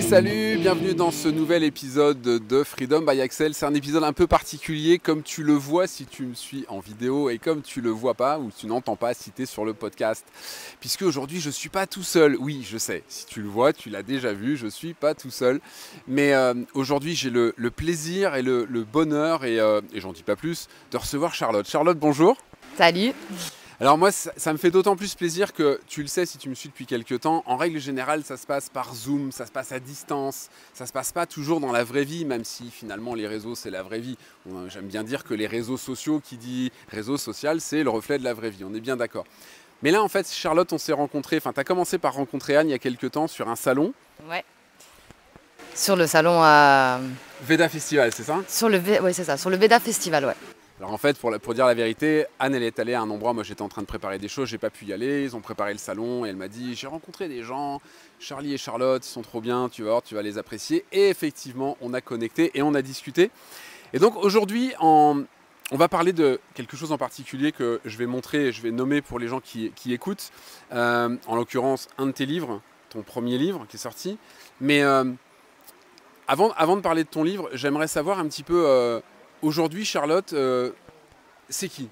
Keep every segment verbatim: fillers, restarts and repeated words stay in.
salut, bienvenue dans ce nouvel épisode de Freedom by Axel. C'est un épisode un peu particulier, comme tu le vois si tu me suis en vidéo et comme tu le vois pas ou tu n'entends pas si tu es sur le podcast. Puisque aujourd'hui je suis pas tout seul. Oui, je sais, si tu le vois, tu l'as déjà vu, je suis pas tout seul. Mais euh, aujourd'hui j'ai le, le plaisir et le, le bonheur, et, euh, et j'en dis pas plus, de recevoir Charlotte. Charlotte, bonjour. Salut. Alors moi, ça, ça me fait d'autant plus plaisir que, tu le sais si tu me suis depuis quelques temps, en règle générale, ça se passe par Zoom, ça se passe à distance, ça se passe pas toujours dans la vraie vie, même si finalement les réseaux, c'est la vraie vie. J'aime bien dire que les réseaux sociaux, qui dit réseau social, c'est le reflet de la vraie vie, on est bien d'accord. Mais là, en fait, Charlotte, on s'est rencontrés, enfin, tu as commencé par rencontrer Anne il y a quelques temps sur un salon. Ouais. Sur le salon à... Veda Festival, c'est ça? Sur le, v... ouais, c'est ça, sur le Veda Festival, ouais. Alors en fait, pour, la, pour dire la vérité, Anne, elle est allée à un endroit, moi j'étais en train de préparer des choses, j'ai pas pu y aller, ils ont préparé le salon, et elle m'a dit, j'ai rencontré des gens, Charlie et Charlotte, ils sont trop bien, tu vas voir, tu vas les apprécier. Et effectivement, on a connecté et on a discuté. Et donc aujourd'hui, en... on va parler de quelque chose en particulier que je vais montrer, je vais nommer pour les gens qui, qui écoutent, euh, en l'occurrence un de tes livres, ton premier livre qui est sorti. Mais euh, avant, avant de parler de ton livre, j'aimerais savoir un petit peu... Euh, aujourd'hui, Charlotte, euh, c'est qui?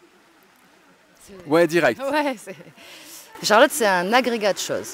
Ouais, direct. Ouais, Charlotte, c'est un agrégat de choses.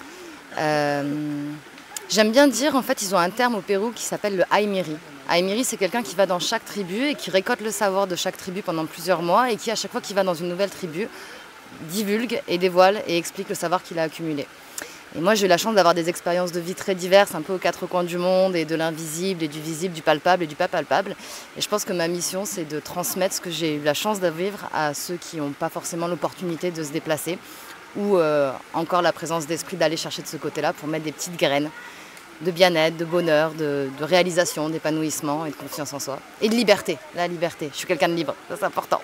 Euh, J'aime bien dire, en fait, ils ont un terme au Pérou qui s'appelle le Aymiri. Aymiri, c'est quelqu'un qui va dans chaque tribu et qui récolte le savoir de chaque tribu pendant plusieurs mois et qui, à chaque fois qu'il va dans une nouvelle tribu, divulgue et dévoile et explique le savoir qu'il a accumulé. Et moi, j'ai eu la chance d'avoir des expériences de vie très diverses, un peu aux quatre coins du monde, et de l'invisible, et du visible, du palpable et du pas palpable. Et je pense que ma mission, c'est de transmettre ce que j'ai eu la chance de vivre à ceux qui n'ont pas forcément l'opportunité de se déplacer, ou euh, encore la présence d'esprit d'aller chercher de ce côté-là pour mettre des petites graines de bien-être, de bonheur, de, de réalisation, d'épanouissement et de confiance en soi. Et de liberté, la liberté. Je suis quelqu'un de libre, ça c'est important.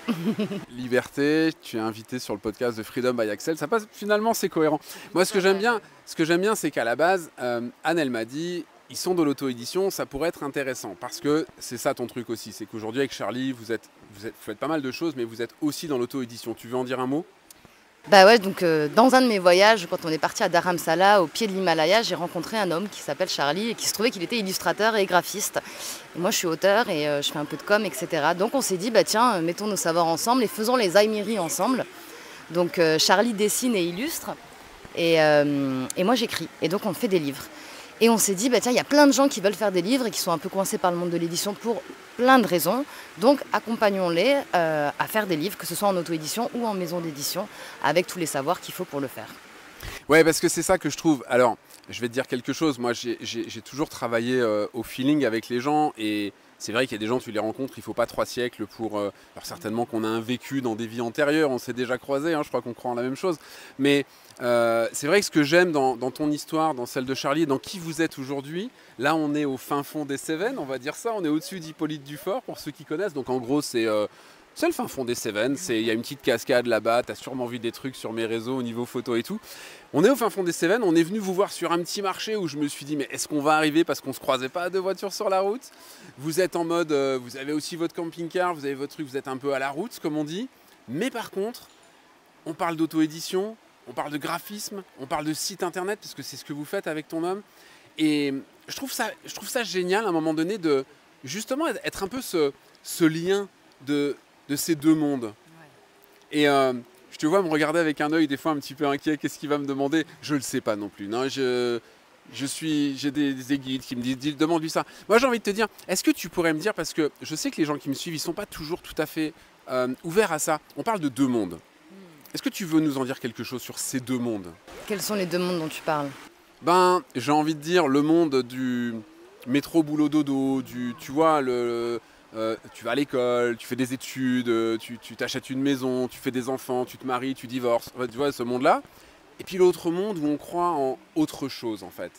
Liberté, tu es invité sur le podcast de Freedom by Axel. Ça passe, finalement, c'est cohérent. Moi, ce que j'aime bien, ce que j'aime bien, c'est qu'à la base, euh, Anne, elle m'a dit, ils sont de l'auto-édition, ça pourrait être intéressant. Parce que c'est ça ton truc aussi. C'est qu'aujourd'hui, avec Charlie, vous, êtes, vous, êtes, vous faites pas mal de choses, mais vous êtes aussi dans l'auto-édition. Tu veux en dire un mot ? Bah ouais, donc euh, dans un de mes voyages, quand on est parti à Dharamsala, au pied de l'Himalaya, j'ai rencontré un homme qui s'appelle Charlie et qui se trouvait qu'il était illustrateur et graphiste. Et moi, je suis auteur et euh, je fais un peu de com, et cetera. Donc on s'est dit, bah tiens, mettons nos savoirs ensemble et faisons les Aymiri ensemble. Donc euh, Charlie dessine et illustre et, euh, et moi j'écris. Et donc on fait des livres. Et on s'est dit, bah tiens, il y a plein de gens qui veulent faire des livres et qui sont un peu coincés par le monde de l'édition pour plein de raisons. Donc accompagnons-les euh, à faire des livres, que ce soit en auto-édition ou en maison d'édition, avec tous les savoirs qu'il faut pour le faire. Ouais, parce que c'est ça que je trouve. Alors, je vais te dire quelque chose. Moi, j'ai toujours travaillé euh, au feeling avec les gens, et c'est vrai qu'il y a des gens, tu les rencontres, il ne faut pas trois siècles pour... Euh, alors certainement qu'on a un vécu dans des vies antérieures, on s'est déjà croisés, hein, je crois qu'on croit en la même chose. Mais euh, c'est vrai que ce que j'aime dans, dans ton histoire, dans celle de Charlie, et dans qui vous êtes aujourd'hui, là on est au fin fond des Cévennes, on va dire ça, on est au-dessus d'Hippolyte Dufort, pour ceux qui connaissent. Donc en gros, c'est... Euh, C'est le fin fond des Cévennes, il y a une petite cascade là-bas, tu as sûrement vu des trucs sur mes réseaux au niveau photo et tout. On est au fin fond des Cévennes, on est venu vous voir sur un petit marché où je me suis dit, mais est-ce qu'on va arriver parce qu'on ne se croisait pas à deux voitures sur la route? Vous êtes en mode, euh, vous avez aussi votre camping-car, vous avez votre truc, vous êtes un peu à la route comme on dit. Mais par contre, on parle d'auto-édition, on parle de graphisme, on parle de site internet, parce que c'est ce que vous faites avec ton homme. Et je trouve ça, je trouve ça génial à un moment donné de justement être un peu ce, ce lien de... de ces deux mondes. Ouais. Et euh, je te vois me regarder avec un œil des fois un petit peu inquiet, qu'est-ce qu'il va me demander? Je ne le sais pas non plus. Non, je, je suis, j'ai des, des guides qui me disent, demande-lui ça. Moi j'ai envie de te dire, est-ce que tu pourrais me dire, parce que je sais que les gens qui me suivent, ils ne sont pas toujours tout à fait euh, ouverts à ça. On parle de deux mondes. Est-ce que tu veux nous en dire quelque chose sur ces deux mondes? Quels sont les deux mondes dont tu parles? Ben, j'ai envie de dire le monde du métro boulot dodo, du, tu vois, le... Euh, tu vas à l'école, tu fais des études, tu t'achètes une maison, tu fais des enfants, tu te maries, tu divorces, enfin, tu vois ce monde-là. Et puis l'autre monde où on croit en autre chose en fait.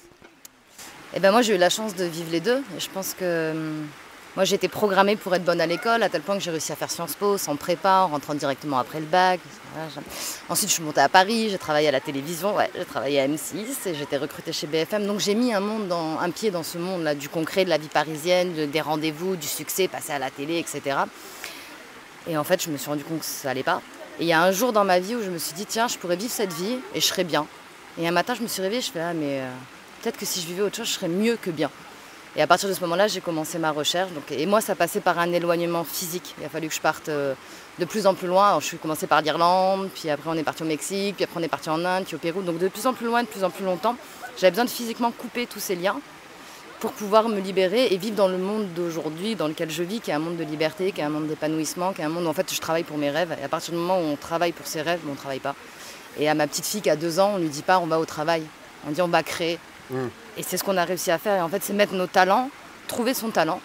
Eh ben moi j'ai eu la chance de vivre les deux. Et je pense que hum, moi j'ai été programmée pour être bonne à l'école, à tel point que j'ai réussi à faire Sciences Po sans prépa, en rentrant directement après le bac. Voilà, ensuite je suis montée à Paris, j'ai travaillé à la télévision, ouais, j'ai travaillé à M six et j'étais recrutée chez B F M. Donc j'ai mis un, monde dans, un pied dans ce monde-là, du concret, de la vie parisienne, de, des rendez-vous, du succès, passer à la télé, et cetera. Et en fait je me suis rendu compte que ça allait pas. Et il y a un jour dans ma vie où je me suis dit tiens, je pourrais vivre cette vie et je serais bien. Et un matin je me suis réveillée, je fais ah mais... Euh, peut-être que si je vivais autre chose, je serais mieux que bien. Et à partir de ce moment-là, j'ai commencé ma recherche. Donc, et moi, ça passait par un éloignement physique. Il a fallu que je parte euh, de plus en plus loin. Alors, je suis commencé par l'Irlande, puis après on est parti au Mexique, puis après on est parti en Inde, puis au Pérou. Donc de plus en plus loin, de plus en plus longtemps. J'avais besoin de physiquement couper tous ces liens pour pouvoir me libérer et vivre dans le monde d'aujourd'hui dans lequel je vis, qui est un monde de liberté, qui est un monde d'épanouissement, qui est un monde où en fait je travaille pour mes rêves. Et à partir du moment où on travaille pour ses rêves, on ne travaille pas. Et à ma petite fille qui a deux ans, on ne lui dit pas on va au travail. On dit on va créer. Mmh. Et c'est ce qu'on a réussi à faire. Et en fait, c'est mettre nos talents, trouver son talent,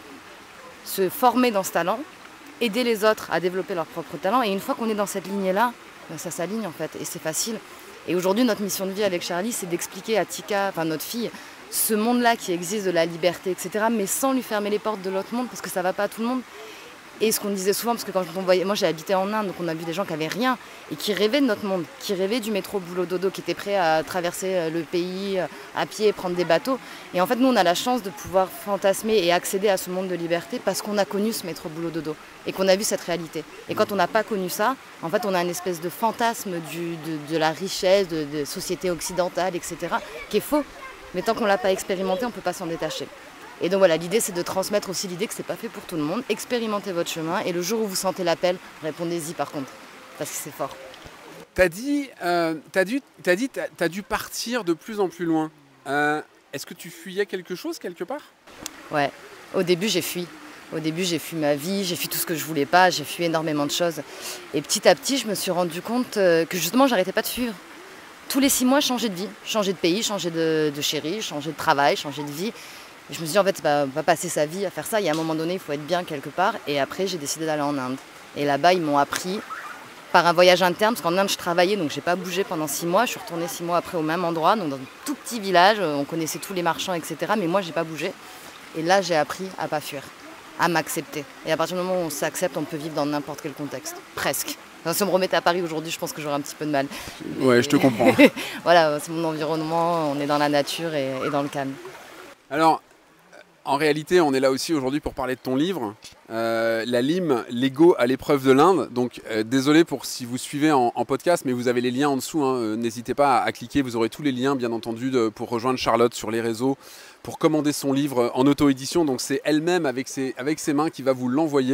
se former dans ce talent, aider les autres à développer leur propre talent. Et une fois qu'on est dans cette lignée-là, ben ça s'aligne en fait. Et c'est facile. Et aujourd'hui, notre mission de vie avec Charlie, c'est d'expliquer à Tika, enfin notre fille, ce monde-là qui existe, de la liberté, et cetera, mais sans lui fermer les portes de l'autre monde, parce que ça ne va pas à tout le monde. Et ce qu'on disait souvent, parce que quand on voyait, moi j'ai habité en Inde, donc on a vu des gens qui n'avaient rien, et qui rêvaient de notre monde, qui rêvaient du métro boulot dodo, qui étaient prêts à traverser le pays à pied, prendre des bateaux. Et en fait, nous, on a la chance de pouvoir fantasmer et accéder à ce monde de liberté, parce qu'on a connu ce métro boulot dodo, et qu'on a vu cette réalité. Et quand on n'a pas connu ça, en fait, on a une espèce de fantasme du, de, de la richesse, de, de société occidentale, et cetera, qui est faux. Mais tant qu'on ne l'a pas expérimenté, on ne peut pas s'en détacher. Et donc voilà, l'idée c'est de transmettre aussi l'idée que c'est pas fait pour tout le monde. Expérimentez votre chemin et le jour où vous sentez l'appel, répondez-y par contre, parce que c'est fort. T'as dit, euh, t'as dû, t'as dit, t'as, t'as dû partir de plus en plus loin. Euh, est-ce que tu fuyais quelque chose quelque part? Ouais, au début j'ai fui. Au début j'ai fui ma vie, j'ai fui tout ce que je voulais pas, j'ai fui énormément de choses. Et petit à petit je me suis rendu compte que justement j'arrêtais pas de fuir. Tous les six mois, changer de vie, changer de pays, changer de, de chéri, changer de travail, changer de vie. Et je me suis dit, en fait, bah, on va passer sa vie à faire ça. Et à un moment donné, il faut être bien quelque part. Et après, j'ai décidé d'aller en Inde. Et là-bas, ils m'ont appris par un voyage interne, parce qu'en Inde, je travaillais, donc je n'ai pas bougé pendant six mois. Je suis retournée six mois après au même endroit, donc dans un tout petit village. On connaissait tous les marchands, et cetera. Mais moi, je n'ai pas bougé. Et là, j'ai appris à ne pas fuir, à m'accepter. Et à partir du moment où on s'accepte, on peut vivre dans n'importe quel contexte, presque. Enfin, si on me remettait à Paris aujourd'hui, je pense que j'aurais un petit peu de mal. Ouais, et... je te comprends. Voilà, c'est mon environnement, on est dans la nature et, et dans le calme. Alors, en réalité, on est là aussi aujourd'hui pour parler de ton livre, euh, La Lime, l'ego à l'épreuve de l'Inde. Donc, euh, désolé pour si vous suivez en, en podcast, mais vous avez les liens en dessous. Hein. N'hésitez pas à, à cliquer, vous aurez tous les liens, bien entendu, de, pour rejoindre Charlotte sur les réseaux, pour commander son livre en auto-édition. Donc, c'est elle-même avec ses, avec ses mains qui va vous l'envoyer.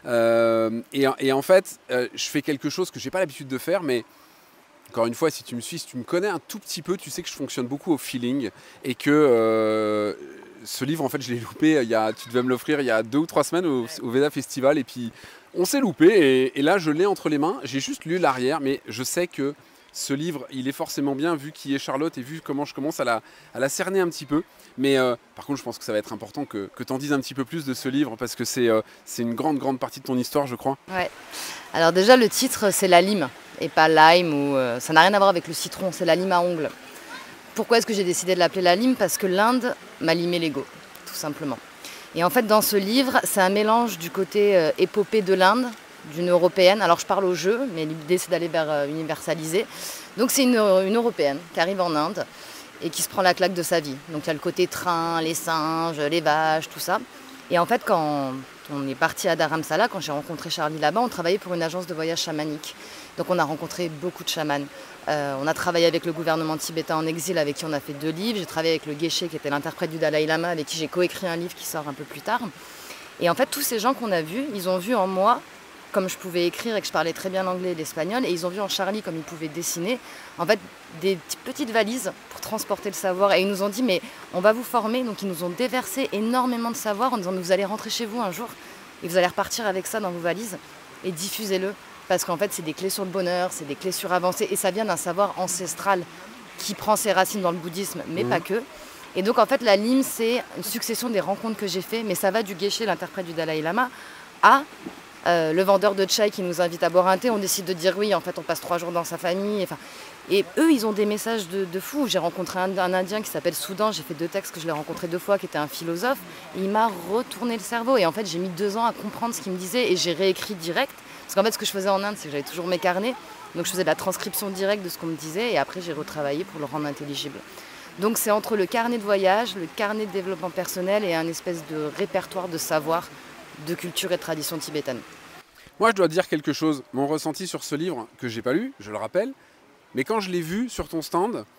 Euh, et, et en fait, euh, je fais quelque chose que je n'ai pas l'habitude de faire, mais... Encore une fois, si tu me suis, si tu me connais un tout petit peu, tu sais que je fonctionne beaucoup au feeling et que euh, ce livre, en fait, je l'ai loupé. Il y a, tu devais me l'offrir il y a deux ou trois semaines au, au Veda Festival et puis on s'est loupé et, et là, je l'ai entre les mains. J'ai juste lu l'arrière, mais je sais que ce livre, il est forcément bien vu qui est Charlotte et vu comment je commence à la, à la cerner un petit peu. Mais euh, par contre, je pense que ça va être important que, que tu en dises un petit peu plus de ce livre parce que c'est euh, c'est une grande, grande partie de ton histoire, je crois. Ouais. Alors déjà, le titre, c'est La Lime et pas Lime. Ou, euh, ça n'a rien à voir avec le citron, c'est la lime à ongles. Pourquoi est-ce que j'ai décidé de l'appeler La Lime? Parce que l'Inde m'a limé l'ego, tout simplement. Et en fait, dans ce livre, c'est un mélange du côté euh, épopée de l'Inde, d'une européenne. Alors je parle au jeu, mais l'idée c'est d'aller vers euh, universaliser. Donc c'est une, une européenne qui arrive en Inde et qui se prend la claque de sa vie. Donc il y a le côté train, les singes, les vaches, tout ça. Et en fait, quand on est parti à Dharamsala, quand j'ai rencontré Charlie là-bas, on travaillait pour une agence de voyage chamanique. Donc on a rencontré beaucoup de chamans. Euh, on a travaillé avec le gouvernement tibétain en exil, avec qui on a fait deux livres. J'ai travaillé avec le Geshe, qui était l'interprète du Dalai Lama, avec qui j'ai coécrit un livre qui sort un peu plus tard. Et en fait, tous ces gens qu'on a vus, ils ont vu en moi, comme je pouvais écrire et que je parlais très bien l'anglais et l'espagnol, et ils ont vu en Charlie, comme il pouvait dessiner, en fait, des petites valises pour transporter le savoir. Et ils nous ont dit, mais on va vous former. Donc ils nous ont déversé énormément de savoir en disant, vous allez rentrer chez vous un jour et vous allez repartir avec ça dans vos valises et diffusez-le. Parce qu'en fait, c'est des clés sur le bonheur, c'est des clés sur avancer, et ça vient d'un savoir ancestral qui prend ses racines dans le bouddhisme, mais mmh. pas que. Et donc, en fait, la lime, c'est une succession des rencontres que j'ai faites, mais ça va du Geshe, l'interprète du Dalai Lama, à euh, le vendeur de chai qui nous invite à boire un thé. On décide de dire oui, en fait, on passe trois jours dans sa famille. Enfin, et eux, ils ont des messages de, de fous. J'ai rencontré un, un Indien qui s'appelle Soudan, j'ai fait deux textes que je l'ai rencontré deux fois, qui était un philosophe, et il m'a retourné le cerveau. Et en fait, j'ai mis deux ans à comprendre ce qu'il me disait, et j'ai réécrit direct. Parce qu'en fait, ce que je faisais en Inde, c'est que j'avais toujours mes carnets. Donc, je faisais de la transcription directe de ce qu'on me disait. Et après, j'ai retravaillé pour le rendre intelligible. Donc, c'est entre le carnet de voyage, le carnet de développement personnel et un espèce de répertoire de savoir, de culture et de tradition tibétaine. Moi, je dois dire quelque chose. Mon ressenti sur ce livre, que je n'ai pas lu, je le rappelle. Mais quand je l'ai vu sur ton stand,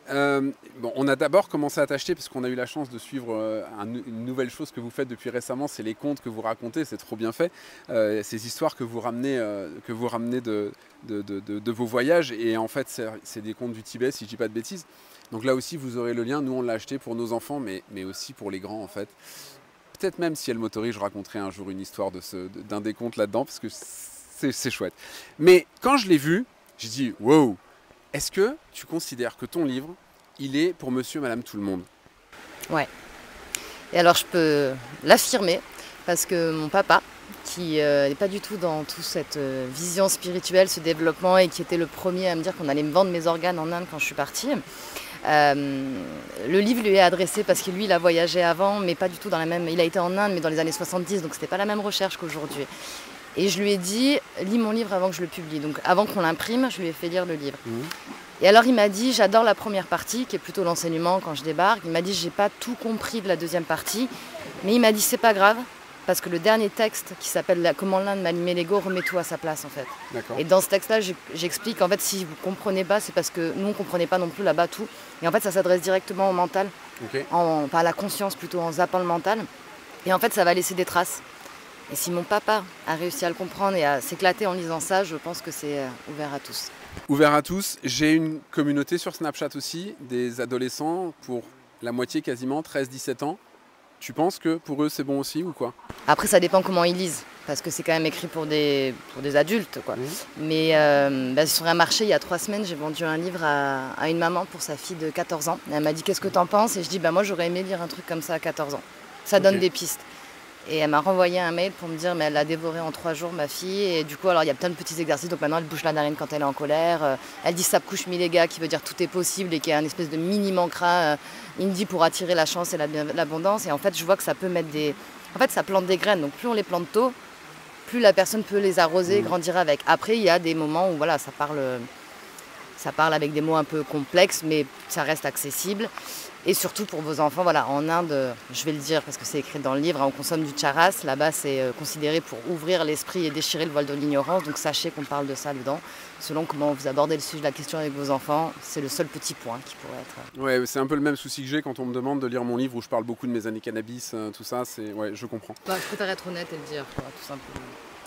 euh, bon, on a d'abord commencé à t'acheter parce qu'on a eu la chance de suivre euh, un, une nouvelle chose que vous faites depuis récemment, c'est les contes que vous racontez, c'est trop bien fait. Euh, ces histoires que vous ramenez, euh, que vous ramenez de, de, de, de, de vos voyages, et en fait c'est des contes du Tibet, si je dis pas de bêtises. Donc là aussi vous aurez le lien, nous on l'a acheté pour nos enfants, mais, mais aussi pour les grands en fait. Peut-être même si elle m'autorise, je raconterai un jour une histoire de ce, d'un des contes là-dedans, parce que c'est chouette. Mais quand je l'ai vu, j'ai dit wow. Est-ce que tu considères que ton livre, il est pour monsieur, madame, tout le monde? Ouais. Et alors je peux l'affirmer, parce que mon papa, qui n'est euh, pas du tout dans toute cette euh, vision spirituelle, ce développement, et qui était le premier à me dire qu'on allait me vendre mes organes en Inde quand je suis partie, euh, le livre lui est adressé parce que lui, il a voyagé avant, mais pas du tout dans la même... Il a été en Inde, mais dans les années soixante-dix, donc c'était pas la même recherche qu'aujourd'hui. Et je lui ai dit, lis mon livre avant que je le publie. Donc avant qu'on l'imprime, je lui ai fait lire le livre. Mmh. Et alors il m'a dit, j'adore la première partie, qui est plutôt l'enseignement quand je débarque. Il m'a dit, j'ai pas tout compris de la deuxième partie. Mais il m'a dit, c'est pas grave, parce que le dernier texte, qui s'appelle Comment l'Inde m'a limé l'ego, remet tout à sa place en fait. Et dans ce texte-là, j'explique, en fait, si vous comprenez pas, c'est parce que nous, on comprenait pas non plus là-bas tout. Et en fait, ça s'adresse directement au mental, okay. en, pas à la conscience plutôt, en zappant le mental. Et en fait, ça va laisser des traces. Et si mon papa a réussi à le comprendre et à s'éclater en lisant ça, je pense que c'est ouvert à tous. Ouvert à tous. J'ai une communauté sur Snapchat aussi, des adolescents pour la moitié quasiment, treize dix-sept ans. Tu penses que pour eux c'est bon aussi ou quoi? Après ça dépend comment ils lisent, parce que c'est quand même écrit pour des, pour des adultes, quoi. Mmh. Mais euh, bah, sur un marché, il y a trois semaines, j'ai vendu un livre à, à une maman pour sa fille de quatorze ans. Elle m'a dit qu'est-ce que t'en penses? Et je dis bah moi j'aurais aimé lire un truc comme ça à quatorze ans. Ça donne okay. des pistes. Et elle m'a renvoyé un mail pour me dire mais elle l'a dévoré en trois jours ma fille, et du coup alors il y a plein de petits exercices, donc maintenant elle bouge la narine quand elle est en colère, elle dit Sapkush Milega qui veut dire tout est possible, et qui est un espèce de mini mantra hindi pour attirer la chance et l'abondance. Et en fait je vois que ça peut mettre des... En fait ça plante des graines, donc plus on les plante tôt, plus la personne peut les arroser, mmh. grandir avec. Après il y a des moments où voilà ça parle, ça parle avec des mots un peu complexes, mais ça reste accessible. Et surtout pour vos enfants, voilà, en Inde, je vais le dire parce que c'est écrit dans le livre, hein, on consomme du charas. Là-bas, c'est euh, considéré pour ouvrir l'esprit et déchirer le voile de l'ignorance. Donc sachez qu'on parle de ça dedans. Selon comment vous abordez le sujet de la question avec vos enfants, c'est le seul petit point qui pourrait être... Ouais, c'est un peu le même souci que j'ai quand on me demande de lire mon livre où je parle beaucoup de mes années cannabis, euh, tout ça. Ouais, je comprends. Bah, je préfère être honnête et le dire, quoi, tout simplement.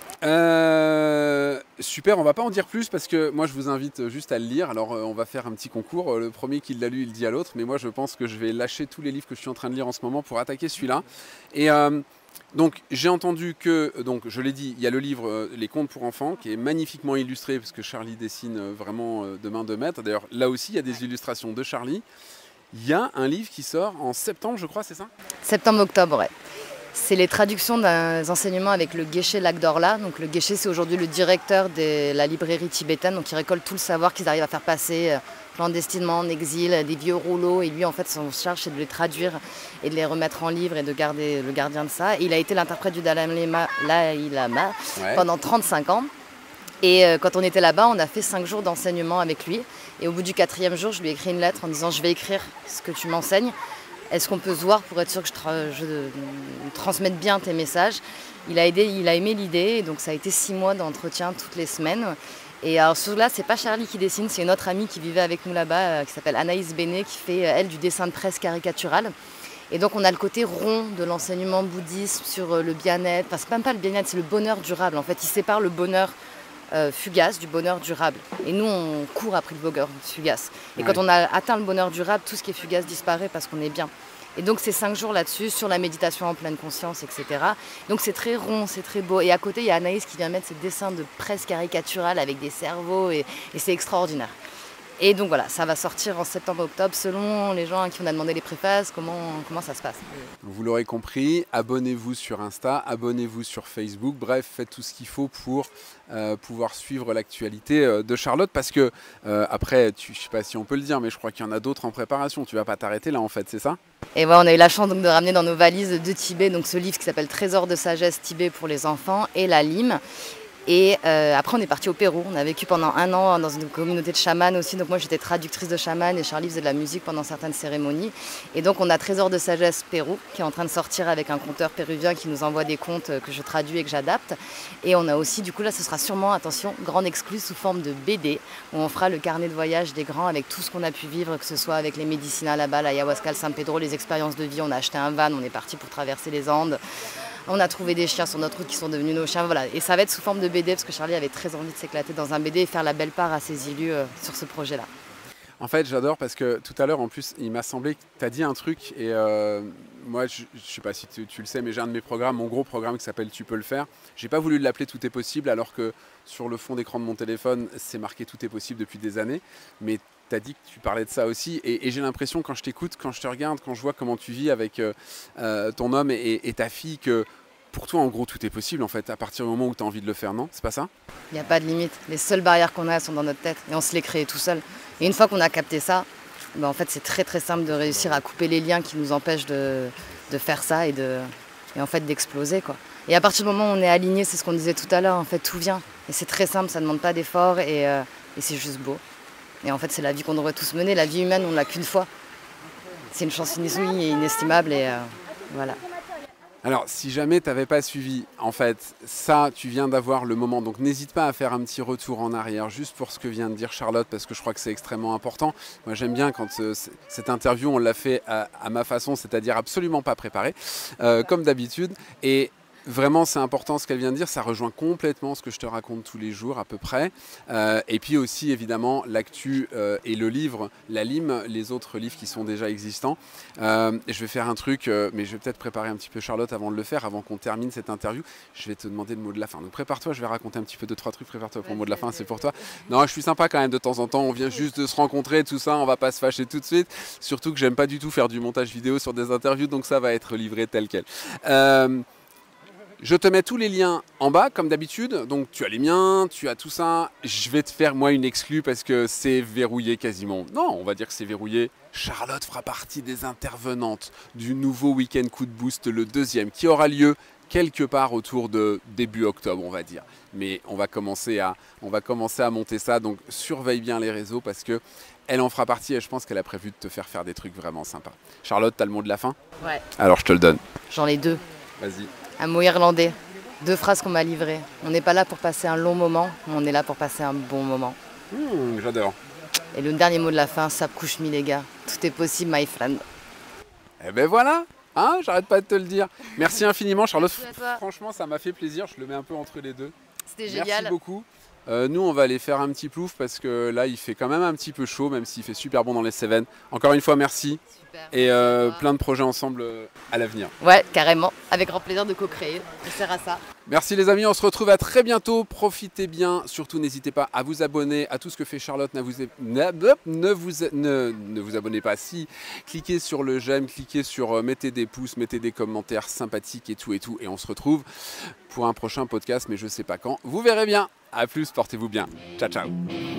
Euh, super, on va pas en dire plus parce que moi je vous invite juste à le lire. Alors euh, on va faire un petit concours, le premier qui l'a lu il dit à l'autre, mais moi je pense que je vais lâcher tous les livres que je suis en train de lire en ce moment pour attaquer celui-là. Et euh, donc j'ai entendu que, donc je l'ai dit, il y a le livre euh, Les contes pour enfants qui est magnifiquement illustré parce que Charlie dessine vraiment euh, de main de maître. D'ailleurs là aussi il y a des illustrations de Charlie. Il y a un livre qui sort en septembre je crois, c'est ça? Septembre-octobre, ouais. C'est les traductions des enseignements avec le Geshe Lagdorla. Donc le Geshe, c'est aujourd'hui le directeur de la librairie tibétaine, donc il récolte tout le savoir qu'ils arrivent à faire passer clandestinement en exil, des vieux rouleaux. Et lui, en fait, son charge, c'est de les traduire et de les remettre en livre et de garder le gardien de ça. Et il a été l'interprète du Dalai Lama, Lama ouais. pendant trente-cinq ans. Et euh, quand on était là-bas, on a fait cinq jours d'enseignement avec lui. Et au bout du quatrième jour, je lui ai écrit une lettre en disant « Je vais écrire ce que tu m'enseignes. Est-ce qu'on peut se voir pour être sûr que je, tra je transmette bien tes messages ?» Il a, aidé, il a aimé l'idée, donc ça a été six mois d'entretien toutes les semaines. Et alors là, c'est pas Charlie qui dessine, c'est une autre amie qui vivait avec nous là-bas, euh, qui s'appelle Anaïs Béné, qui fait, elle, du dessin de presse caricatural. Et donc on a le côté rond de l'enseignement bouddhiste sur le bien-être. Enfin, c'est même pas le bien-être, c'est le bonheur durable. En fait, il sépare le bonheur Euh, fugace du bonheur durable. Et nous, on court après le bonheur fugace. Et ouais. quand on a atteint le bonheur durable, tout ce qui est fugace disparaît parce qu'on est bien. Et donc, c'est cinq jours là-dessus, sur la méditation en pleine conscience, et cetera. Donc, c'est très rond, c'est très beau. Et à côté, il y a Anaïs qui vient mettre ses dessins de presse caricaturale avec des cerveaux, et, et c'est extraordinaire. Et donc voilà, ça va sortir en septembre-octobre selon les gens à qui on a demandé les préfaces, comment, comment ça se passe. Vous l'aurez compris, abonnez-vous sur Insta, abonnez-vous sur Facebook, bref, faites tout ce qu'il faut pour euh, pouvoir suivre l'actualité euh, de Charlotte, parce que euh, après, tu, je ne sais pas si on peut le dire, mais je crois qu'il y en a d'autres en préparation, tu ne vas pas t'arrêter là en fait, c'est ça? Et ouais, on a eu la chance donc, de ramener dans nos valises de Tibet donc ce livre qui s'appelle Trésor de sagesse Tibet pour les enfants et la lime. Et euh, après, on est parti au Pérou. On a vécu pendant un an dans une communauté de chamans aussi. Donc moi, j'étais traductrice de chaman et Charlie faisait de la musique pendant certaines cérémonies. Et donc, on a Trésor de sagesse Pérou qui est en train de sortir avec un conteur péruvien qui nous envoie des contes que je traduis et que j'adapte. Et on a aussi, du coup, là, ce sera sûrement, attention, grande exclue sous forme de B D où on fera le carnet de voyage des grands avec tout ce qu'on a pu vivre, que ce soit avec les médicinales là-bas, l'ayahuasca, le San Pedro, les expériences de vie. On a acheté un van, on est parti pour traverser les Andes. On a trouvé des chiens sur notre route qui sont devenus nos chiens. Voilà. Et ça va être sous forme de B D parce que Charlie avait très envie de s'éclater dans un B D et faire la belle part à ses élus euh, sur ce projet-là. En fait, j'adore parce que tout à l'heure, en plus, il m'a semblé que tu as dit un truc. Et euh, moi, je ne sais pas si tu, tu le sais, mais j'ai un de mes programmes, mon gros programme qui s'appelle Tu peux le faire. J'ai pas voulu l'appeler Tout est possible alors que sur le fond d'écran de mon téléphone, c'est marqué Tout est possible depuis des années. Mais tu as dit que tu parlais de ça aussi. Et, et j'ai l'impression, quand je t'écoute, quand je te regarde, quand je vois comment tu vis avec euh, euh, ton homme et, et ta fille, que pour toi, en gros, tout est possible, en fait, à partir du moment où tu as envie de le faire, non? C'est pas ça? Il n'y a pas de limite. Les seules barrières qu'on a sont dans notre tête et on se les crée tout seul. Et une fois qu'on a capté ça, ben en fait, c'est très très simple de réussir à couper les liens qui nous empêchent de, de faire ça et, de, et en fait d'exploser, quoi. Et à partir du moment où on est aligné, c'est ce qu'on disait tout à l'heure, en fait, tout vient. Et c'est très simple, ça ne demande pas d'effort et, euh, et c'est juste beau. Et en fait, c'est la vie qu'on devrait tous mener. La vie humaine, on ne l'a qu'une fois. C'est une chance inouïe et inestimable et euh, voilà. Alors, si jamais tu n'avais pas suivi, en fait, ça, tu viens d'avoir le moment. Donc, n'hésite pas à faire un petit retour en arrière, juste pour ce que vient de dire Charlotte, parce que je crois que c'est extrêmement important. Moi, j'aime bien quand euh, cette interview, on l'a fait à, à ma façon, c'est-à-dire absolument pas préparée, euh, comme d'habitude. Et vraiment, c'est important ce qu'elle vient de dire. Ça rejoint complètement ce que je te raconte tous les jours, à peu près. Euh, et puis aussi, évidemment, l'actu euh, et le livre, la lime, les autres livres qui sont déjà existants. Euh, et je vais faire un truc, euh, mais je vais peut-être préparer un petit peu Charlotte avant de le faire, avant qu'on termine cette interview. Je vais te demander le mot de la fin. Donc prépare-toi, je vais raconter un petit peu deux, trois trucs. Prépare-toi pour le mot de la fin, c'est pour toi. Non, je suis sympa quand même de temps en temps. On vient juste de se rencontrer, tout ça. On va pas se fâcher tout de suite. Surtout que j'aime pas du tout faire du montage vidéo sur des interviews, donc ça va être livré tel quel. Euh, Je te mets tous les liens en bas, comme d'habitude. Donc, tu as les miens, tu as tout ça. Je vais te faire, moi, une exclue parce que c'est verrouillé quasiment. Non, on va dire que c'est verrouillé. Charlotte fera partie des intervenantes du nouveau Week-end Coup de Boost, le deuxième, qui aura lieu quelque part autour de début octobre, on va dire. Mais on va commencer à, on va commencer à monter ça. Donc, surveille bien les réseaux parce que elle en fera partie et je pense qu'elle a prévu de te faire faire des trucs vraiment sympas. Charlotte, tu as le mot de la fin? Ouais. Alors, je te le donne. J'en ai deux. Vas-y. Un mot irlandais, deux phrases qu'on m'a livrées. On n'est pas là pour passer un long moment, on est là pour passer un bon moment. Mmh, j'adore. Et le dernier mot de la fin, ça couche mi les gars. Tout est possible, my friend. Eh ben voilà, hein, j'arrête pas de te le dire. Merci infiniment, Charlotte. Merci à toi. Franchement, ça m'a fait plaisir. Je le mets un peu entre les deux. C'était Merci génial. beaucoup. Euh, nous, on va aller faire un petit plouf parce que là, il fait quand même un petit peu chaud, même s'il fait super bon dans les Cévennes. Encore une fois, merci. Super. Et euh, plein de projets ensemble euh, à l'avenir. Ouais, carrément. Avec grand plaisir de co-créer. On sert à ça. Merci les amis, on se retrouve à très bientôt. Profitez bien. Surtout, n'hésitez pas à vous abonner à tout ce que fait Charlotte. Ne vous, ne, ne vous, ne, ne vous abonnez pas. Si, cliquez sur le j'aime, cliquez sur euh, mettez des pouces, mettez des commentaires sympathiques et tout et tout. Et on se retrouve pour un prochain podcast, mais je sais pas quand. Vous verrez bien. A plus, portez-vous bien. Ciao, ciao.